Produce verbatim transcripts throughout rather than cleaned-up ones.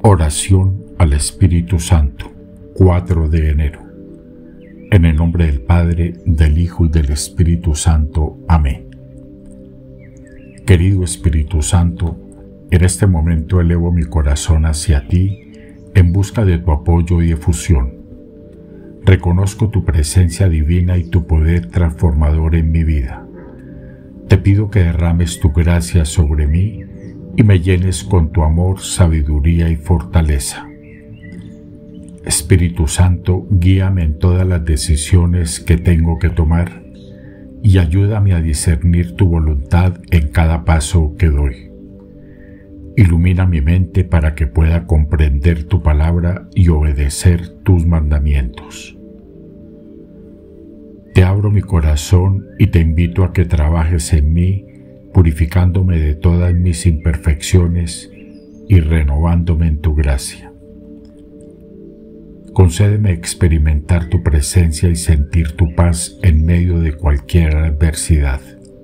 Oración al Espíritu Santo, cuatro de enero. En el nombre del Padre, del Hijo y del Espíritu Santo. Amén. Querido Espíritu Santo, en este momento elevo mi corazón hacia ti en busca de tu apoyo y efusión. Reconozco tu presencia divina y tu poder transformador en mi vida. Te pido que derrames tu gracia sobre mí y me llenes con tu amor, sabiduría y fortaleza. Espíritu Santo, guíame en todas las decisiones que tengo que tomar y ayúdame a discernir tu voluntad en cada paso que doy. Ilumina mi mente para que pueda comprender tu palabra y obedecer tus mandamientos. Te abro mi corazón y te invito a que trabajes en mí, purificándome de todas mis imperfecciones y renovándome en tu gracia. Concédeme experimentar tu presencia y sentir tu paz en medio de cualquier adversidad.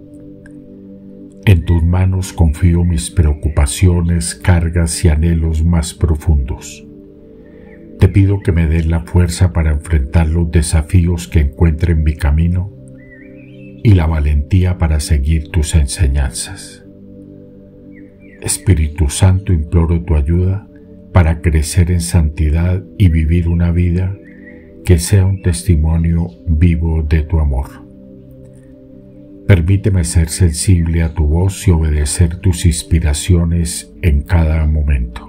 En tus manos confío mis preocupaciones, cargas y anhelos más profundos. Te pido que me des la fuerza para enfrentar los desafíos que encuentre en mi camino y la valentía para seguir tus enseñanzas. Espíritu Santo, imploro tu ayuda para crecer en santidad y vivir una vida que sea un testimonio vivo de tu amor. Permíteme ser sensible a tu voz y obedecer tus inspiraciones en cada momento.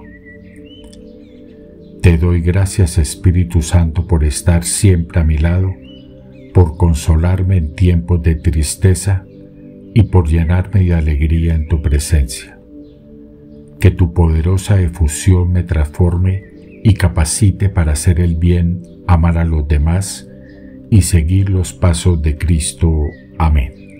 Te doy gracias, Espíritu Santo, por estar siempre a mi lado, por consolarme en tiempos de tristeza y por llenarme de alegría en tu presencia. Que tu poderosa efusión me transforme y capacite para hacer el bien, amar a los demás y seguir los pasos de Cristo. Amén.